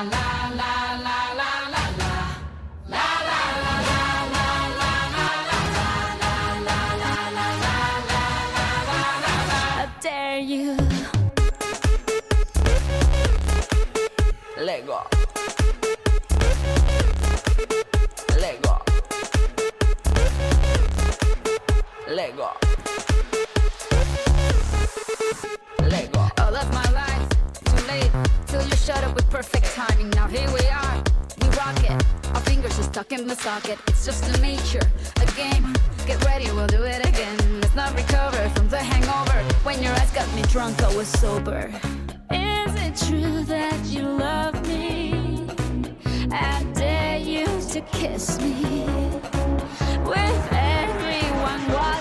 dare you. Let go. Let go. Let go. Let go. All of my life, too late, till you shut up with perfect timing. Now here we are, we rock it. Our fingers are stuck in the socket. It's just a nature, a game. Get ready, we'll do it again. Let's not recover from the hangover. When your eyes got me drunk, I was sober. Is it true that you love me? I dare you to kiss me with everyone watching.